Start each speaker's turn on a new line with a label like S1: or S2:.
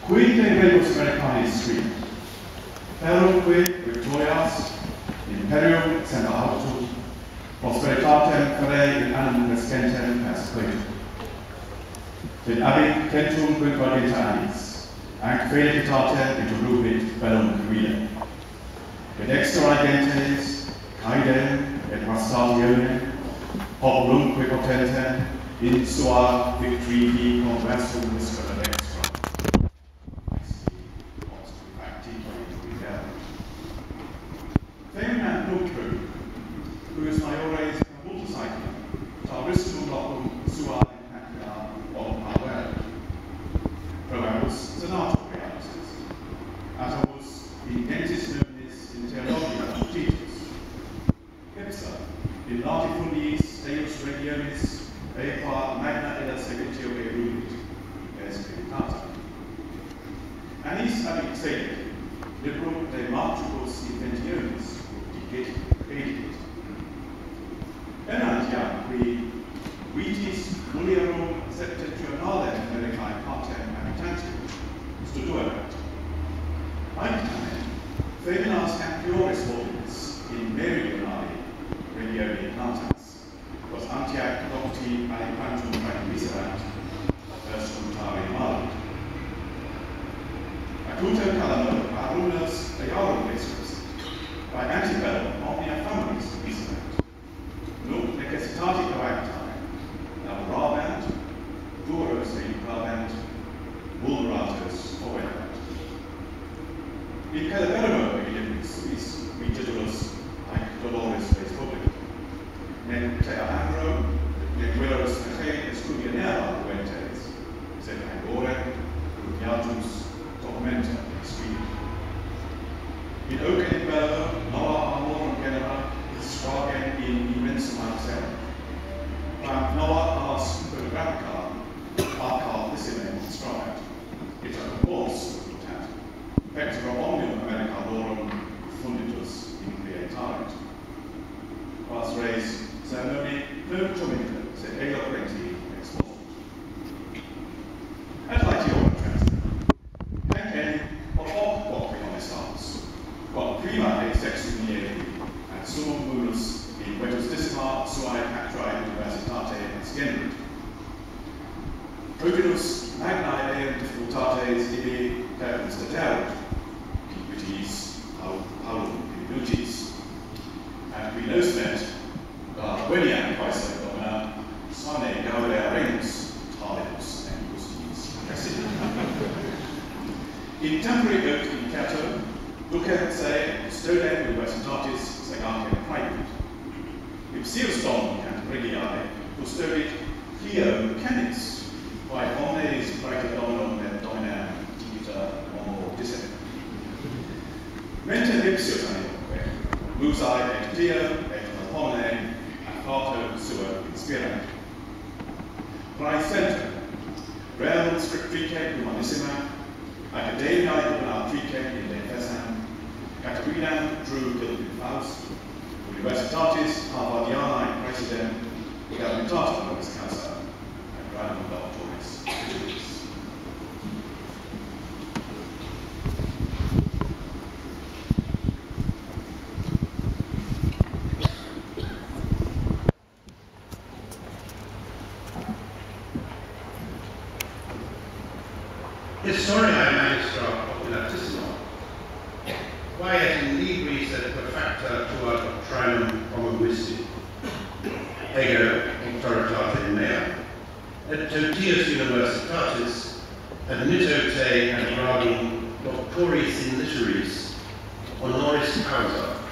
S1: Qui dei rebus Americani street, perumque victorias, imperium semper auto, prosperitatem fere in annum rescentem persequitum. Sed abit centum quinquaginta annis, anc felicitatem interrupit bellum civile. Et extra gentes, caedem et mastationem, populumque potentem, in sua victorii conversum viscera dextra. Feminam nunquam, cuius maiores multicyclum, taristum locum sua Encaenia power. Probamus senator realitas, atamus ingentis nominis in theologia titus, ipsa in latifundis Deus regionis qua magna illa seguitio erudit, es creditata. Anis abit sede, librum de martibus inventionis, predicit. Enantiam qui vitis mulierum septentrionalem Americae partem habitantium studuerat. Anctamen, feminas ampioris volumis in meridionali regioni plantas, was antiac nocti aliquantum praeviserat, versum tari malit. Acutum calamo arunas earum exquisite, by antebellum omnia familis viserat. Nunc necessitati coactae, laborabant, duros reinclavant, vulneratus overat. In Calabellum evident suis, vi titulus, haec doloris res publica. Nec tea ambro, nec velos mete escudianera duentes, sed angore, cruciatus documenta expilit. In oca in bello, nova amorum genera, squagen in immensum accel. Quam nova ars supergrafica, arcallissime monstrat, ita convors putat, pectora omnium Americanorum funditus in creatarit. Quas res ceremoni non tumita, sed eloquenti exposit. Et laetiora transit. Hanc enim hoc quoque honestans, quod prima de sexum miei, et summum munus in vetus dissima suae patrae universitate scenderit. Protinus magnae eum difficultates ibi per constaterit, vitis paulum minutis, and qui nos met, veniam quaeso domina, sane gaudere remus, talibus and gustis resident. In tempore ut in Cato, ducet se custodem universitatis segate praevit. Ipsius dom Cantabrigiae custodit Clio canis, quae omnes praeter dominum et dominam digita homo dissent. Mentem ipsius animoque, musae et Clio et homine afflato sua inspirant. Praesentem, rerum scriptrice humanissima, Academiae humanatrice in defensam, Categorinam Drew in Faust, Universitatis Harvardianae Praesidem, Governmentatum Nobis Causa, et Granum Doctoris Juris.
S2: Historiae magistra populatissima, quae et in libris et perfecta tua doctrinum promovissi, ego auctoritate mea, et totius universitatis admitto te ad gradum doctoris in litteris honoris causa,